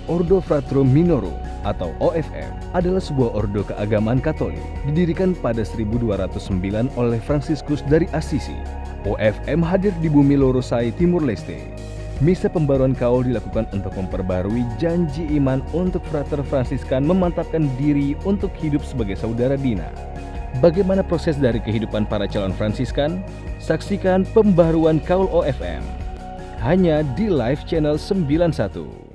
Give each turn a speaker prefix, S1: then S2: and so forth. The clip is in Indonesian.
S1: Ordo Fratrum Minorum atau OFM adalah sebuah ordo keagamaan Katolik didirikan pada 1209 oleh Fransiskus dari Assisi. OFM hadir di bumi Lorosai, Timur Leste. Misa pembaruan kaul dilakukan untuk memperbarui janji iman untuk frater Fransiskan memantapkan diri untuk hidup sebagai saudara Dina. Bagaimana proses dari kehidupan para calon Fransiskan? Saksikan pembaruan kaul OFM hanya di Live Channel 91.